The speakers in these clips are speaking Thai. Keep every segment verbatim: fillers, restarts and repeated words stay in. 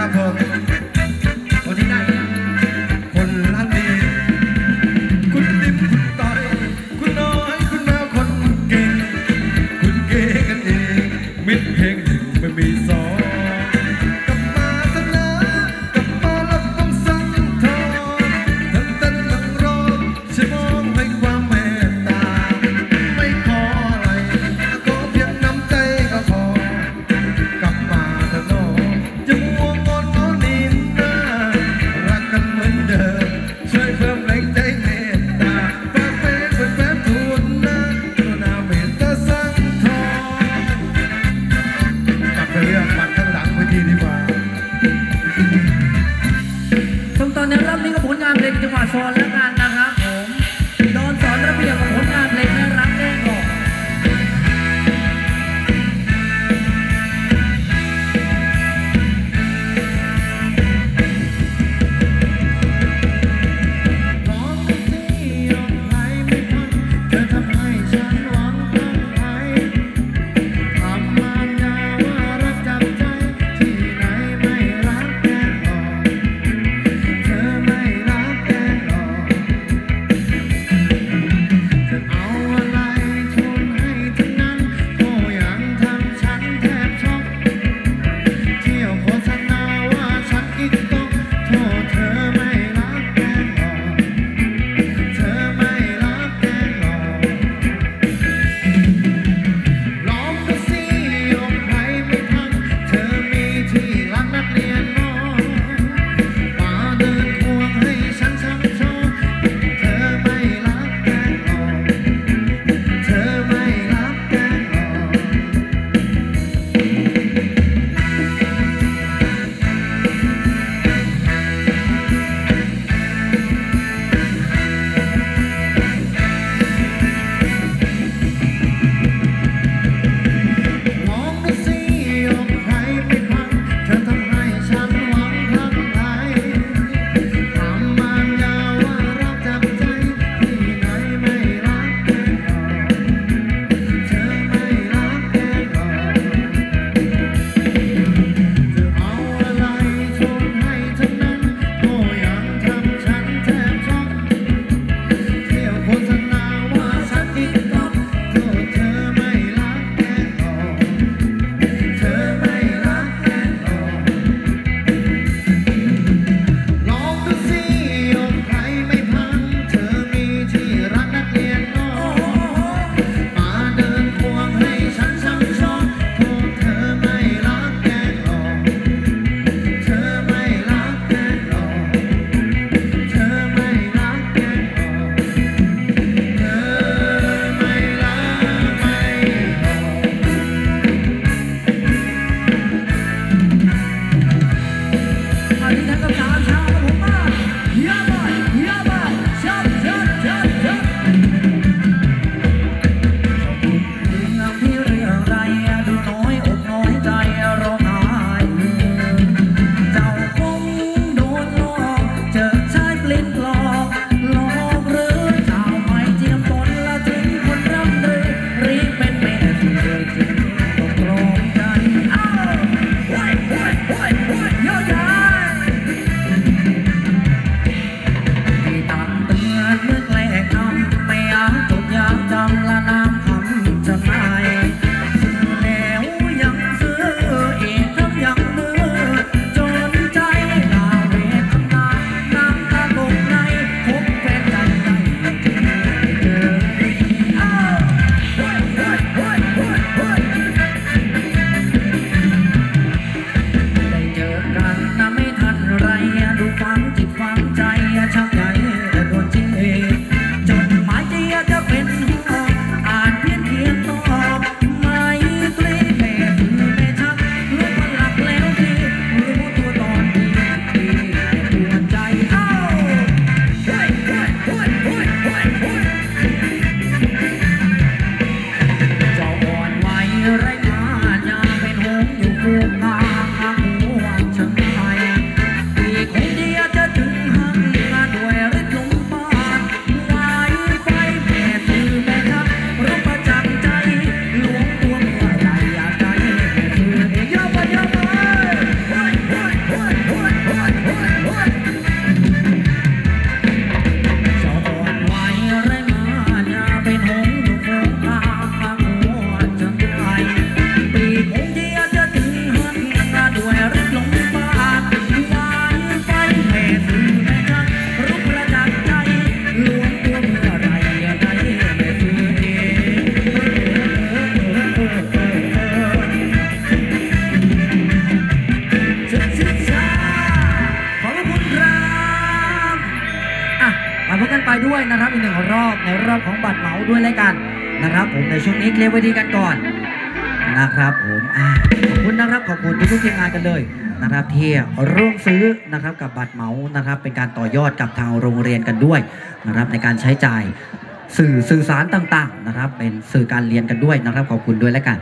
ครับผมคนที่นั่นคนรักดีคุณติ๊บคุณต่อยคุณน้อยคุณแมวคนเก่งคุณเก๋กันเองมิตรเพลงหนึ่งไม่มีสองกลับมาเสนอกลับมาแล้วต้องสั่งทองทั้งเต้นทั้งร้องช่วยมองให้ความเมตตาไม่ขออะไรขอเพียงน้ำใจก็พอกลับมาเถอะน้องจะมัวงอนงอนนินนารักกันเหมือนเดิมช่วยเพิ่มแรงใจเมตตาฝากเพลงเป็นแฟนทุนนะตัวนาเมตตาสั่งทองกลับไปเรื่องกันนะครับผมในช่วงนี้เคลียร์ไว้ดีกันก่อนนะครับผมขอบคุณนะครับขอบคุณทุกๆทีมงานกันเลยนะครับที่ร่วมซื้อนะครับกับบัตรเหมานะครับเป็นการต่อยอดกับทางโรงเรียนกันด้วยนะครับในการใช้จ่ายสื่อสื่อสารต่างๆนะครับเป็นสื่อการเรียนกันด้วยนะครับขอบคุณด้วยแล้วกัน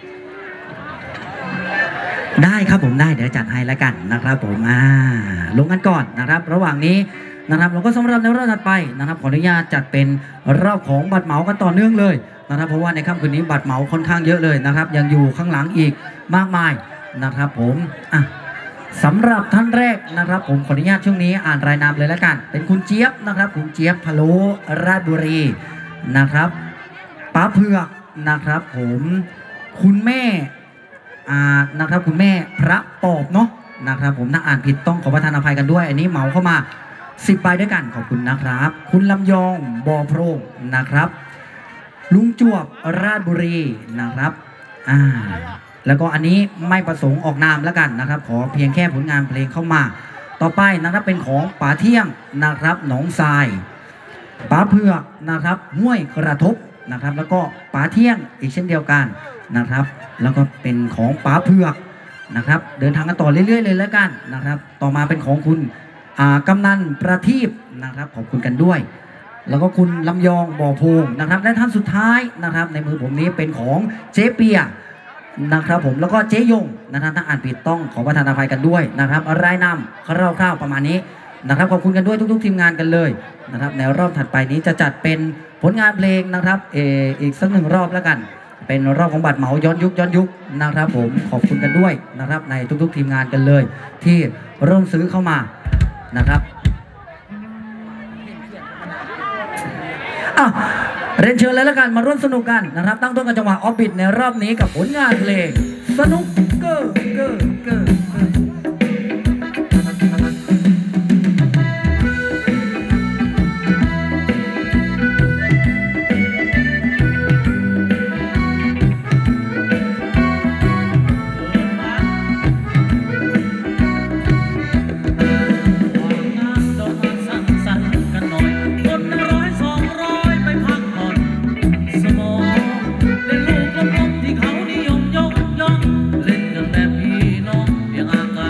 ได้ครับผมได้เดี๋ยวจัดให้แล้วกันนะครับผมอ่าลงกันก่อนนะครับระหว่างนี้นะครับเราก็สำหรับในรอบถัดไปนะครับขออนุญาตจัดเป็นรอบของบัตรเหมากันต่อเนื่องเลยนะครับเพราะว่าในค่ำคืนนี้บัตรเหมาค่อนข้างเยอะเลยนะครับยังอยู่ข้างหลังอีกมากมายนะครับผมอ่ะสำหรับท่านแรกนะครับผมขออนุญาตช่วงนี้อ่านรายนามเลยแล้วกันเป็นคุณเจี๊ยบนะครับคุณเจี๊ยบพะโล้ราชบุรีนะครับป้าเผือกนะครับผมคุณแม่อ่านะครับคุณแม่พระปอบเนาะนะครับผมถ้าอ่านผิดต้องขอประทานอภัยกันด้วยอันนี้เหมาเข้ามาสิบใบด้วยกันขอบคุณนะครับคุณลำยองบอโพรงนะครับลุงจวบราชบุรีนะครับอ่าแล้วก็อันนี้ไม่ประสงค์ออกนามแล้วกันนะครับขอเพียงแค่ผลงานเพลงเข้ามาต่อไปนะครับเป็นของป๋าเที่ยงนะครับหนองทรายป๋าเผือกนะครับห้วยกระทบนะครับแล้วก็ป๋าเที่ยงอีกเช่นเดียวกันนะครับแล้วก็เป็นของป๋าเผือกนะครับเดินทางกันต่อเรื่อยๆเลยแล้วกันนะครับต่อมาเป็นของคุณกำนันประทีปนะครับขอบคุณกันด้วยแล้วก็คุณลำยองบ่อโพงนะครับและท่านสุดท้ายนะครับในมือผมนี้เป็นของเจ๊เปียนะครับผมแล้วก็เจ๊ยงนะครับถ้าอ่านผิดต้องขอประทานอภัยกันด้วยนะครับรายนำคร่าวๆประมาณนี้นะครับขอบคุณกันด้วยทุกๆทีมงานกันเลยนะครับในรอบถัดไปนี้จะจัดเป็นผลงานเพลงนะครับเอออีกสักหนึ่งรอบแล้วกันเป็นรอบของบัตรเหมาย้อนยุคย้อนยุคนะครับผมขอบคุณกันด้วยนะครับในทุกๆทีมงานกันเลยที่ร่วมซื้อเข้ามานะครับอ่ะเรียนเชิญเลยแล้วกันมาร่วมสนุกกันนะครับตั้งต้นกันจังหวะออฟบิทในรอบนี้กับผลงานเพลงสนุกเกอร์เกอร์เกอร์เล่นกันแบบพี่น้องเพียงอากา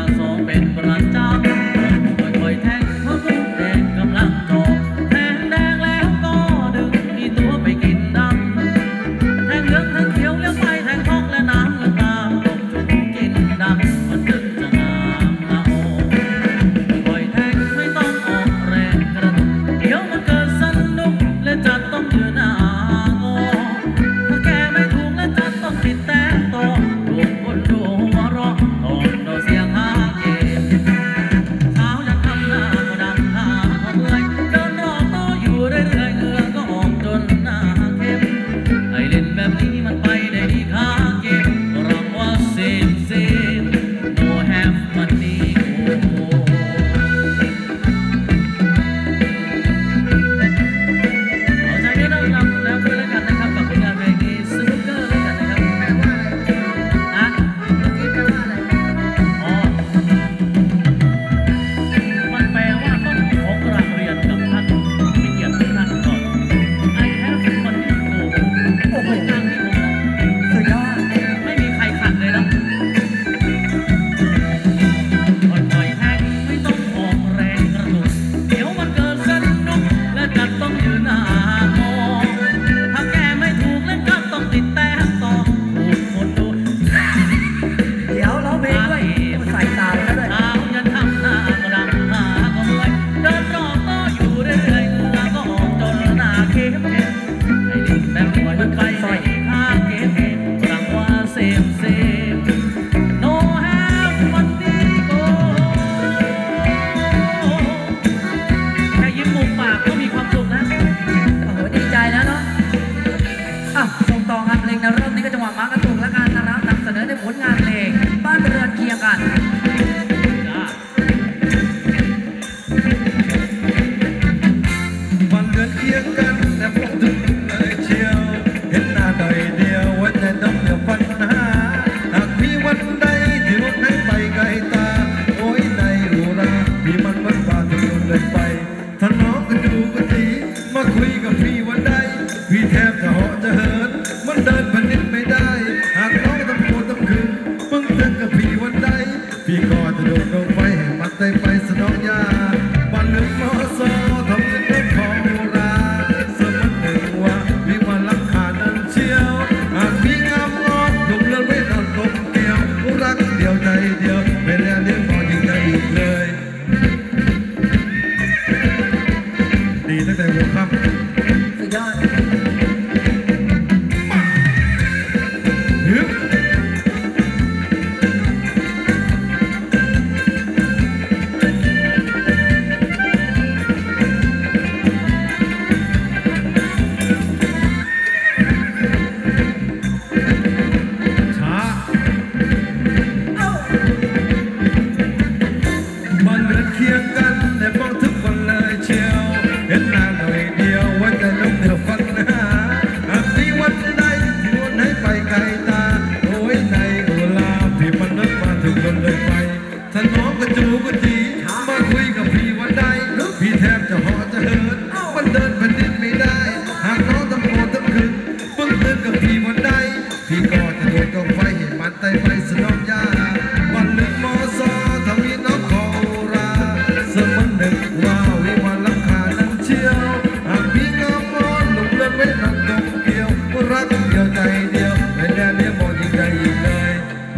ตาโอ้ยในโอลาพี่มันนึกมาถึงจนเลยไปถ้าน้องก็จูก็จีมาคุยกับพี่วันใดพี่แทบจะหอจะเหินมันเดินแผ่นดินไม่ได้หากน้องทำโง่ทั้งคืนเพิ่งเตือนกับพี่วันใดพี่ก็จะโดนกองไฟเห็นมันไตไฟสนองยาวันลึกมอซอทวีน้องขอราสมันหนึ่งว่าวิวันลังคานั้นเชี่ยวหากพี่งามมอนหนุ่มเลื่อนไว้นำตรงเกี่ยวรักเดียวใจเดียวไม่ได้เลี้ยงมองยิ่งใหญ่ยิ่งเลย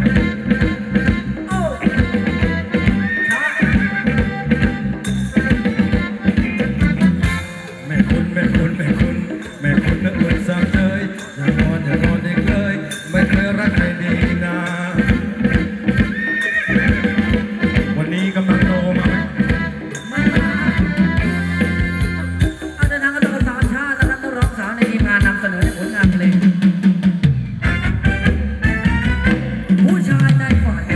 แม่คุณแม่คุณแม่คุณแม่คุณนึกเหมือนสามเจยอย่างนอนอย่างนอนเด็กเลยไม่เคยรักใครดีนะวันนี้กำลังโตมาไหมไม่มาอาจารย์ทางกระทรวงสาธารณสุขนะครับนักร้องสาวในทีมงานนำเสนอในผลงานเพลงผู้ชายในฝัน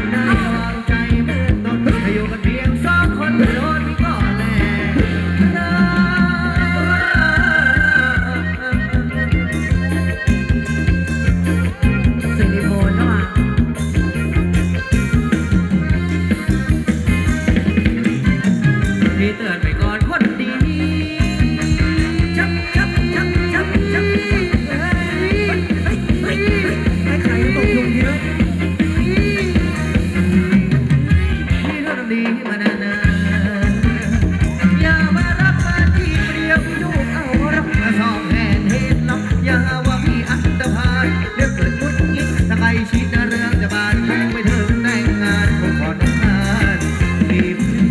ได้วางใจเหมือนต้นให้อยู่กันเพียงสองคนโดนพี่ก็แลสิริพลว่าพี่เตือนไปก่อนคนดีชับชับชับชับชับเฮ้ยเฮ้ยเฮ้ยเฮ้ยใครตกยุงทีเลยพี่เท่านั้นดีมานานๆอย่ามารับมาที่เปรียบยุกเอารักมาสองแห่งเห็นน้องอย่าว่าพี่อันตรพานเดี๋ยวเกิดมุดงิดถ้าใครชิดเรื่องจะบานคงไม่ถึงได้งานคงพอต้องการพี่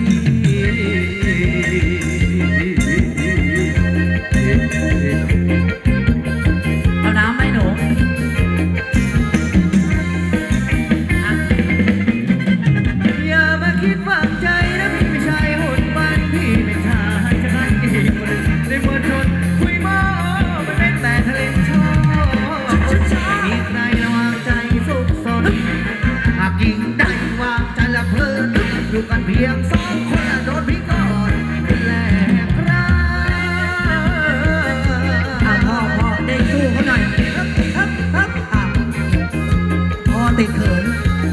เอาน้ำไหมหนูอ่ะอย่ามาคิดวางใจนะพี่ไม่ใช่หุ่นปั้นพี่ไม่ใช่จะนั่งอีกคนในมวลชนคุยมอมันเป็นแต่ทะเลชอบมีใครระวางใจสุขสนหากยิ่งได้วางใจละเพลินอยู่กันเพียงสองคนโดนพี่ก่อนเป็นแลกรักอ่ะพ่อพ่อเด้งสู้เขาหน่อยฮับฮับฮับอ่ะพ่อติดเขิน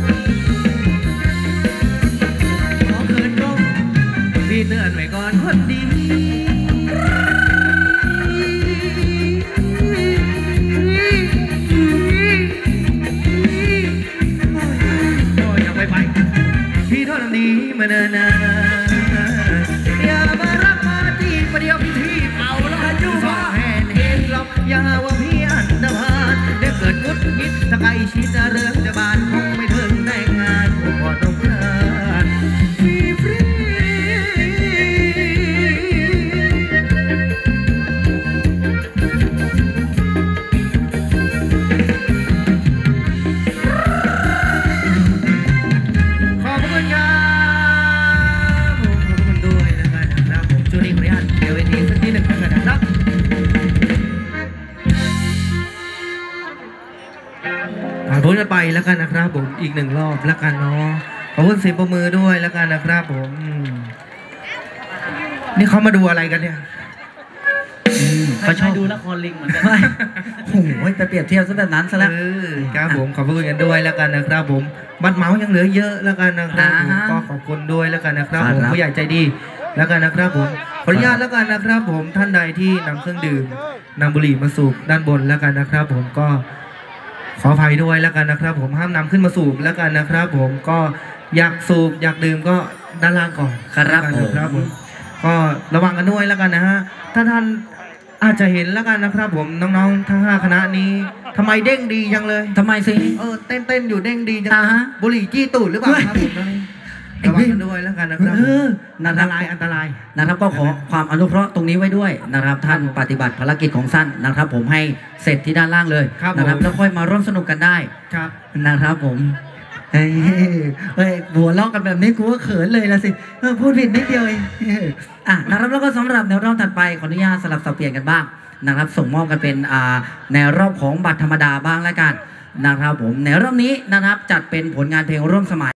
ขอคืนลงพี่เตือนไว้ก่อนคนดีโอ้ยอย่าไปไปพี่เท่านั้นดีมาเนินนานอย่ามารักมาจีบประเดี๋ยวพี่ทีเอาแล้วกันอยู่สองแห่งเห็นหรอกอย่าว่าพี่อันดาพานเดี๋ยวเกิดงุดงิดถ้าใครชิดเรื่องจะบานคงไม่ถึงได้งานผมพอต้องการฟรีฟรีขอบคุณครับผมขอบคุณด้วยแล้วกันนะครับผมช่วงนี้ขออนุญาตเดี๋ยวเวทีสักนิดหนึ่งแล้วกันนะครับผ่านพ้นกันไปแล้วกันนะครับผมอีกหนึ่งรอบแล้วกันเนาะขอบคุณเสียงประมือด้วยแล้วกันนะครับผมอืมนี่เขามาดูอะไรกันเนี่ยเขาชอบดูละครลิงเหมือนกันไม่โอ้โหไปเปรียบเทียบซะแบบนั้นซะแล้วเออครับผมขอบคุณกันด้วยแล้วกันนะครับผมบัตรเหมายังเหลือเยอะแล้วกันนะครับผมอ่าฮะก็ขอบคุณด้วยแล้วกันนะครับครับผมผู้ใหญ่ใจดีแล้วกันนะครับผมขออนุญาตแล้วกันนะครับ ผมท่านใดที่นำเครื่องดื่มนำบุหรี่มาสูบด้านบนแล้วกันนะครับ ผมก็ขออภัยด้วยแล้วกันนะครับ ผมห้ามนำขึ้นมาสูบแล้วกันนะครับ ผมก็อยากสูบอยากดื่มก็ด้านล่างก่อนครับแล้วกันผมนะครับผมก็ระวังกันด้วยแล้วกันนะฮะถ้าท่านอาจจะเห็นแล้วกันนะครับ ผมน้องๆทั้งห้าคณะนี้ทำไมเด้งดีจังเลยทำไมสิเออเต้นเต้นๆอยู่เด้งดีจังอ่าฮะบุหรี่จี้ตูดหรือเปล่าครับผมตอนนี้ไอ้ระวัเว้งยกันด้วยแล้วกันนะครับเอออันตรายอันตรายนะครับก็ขอความอนุเคราะห์ตรงนี้ไว้ด้วยนะครับท่านปฏิบัติภารกิจของท่านนะครับ ผมให้เสร็จที่ด้านล่างเลยครับนะครับผมแล้วค่อยมาร่วมสนุกกันได้ครับนะครับผมเฮ้ยเฮ้ยหัวเราะกันแบบนี้กูก็เขินเลยละสิเออพูดผิดนิดเดียวเองเอออ่ะนะครับแล้วก็สำหรับในรอบถัดไปขออนุญาตสลับสับเปลี่ยนกันบ้างนะครับ ส่งมอบกันเป็นอ่าในรอบของบัตรธรรมดาบ้างแล้วกันนะครับ ผมในรอบนี้นะครับจัดเป็นผลงานเพลงร่วมสมัย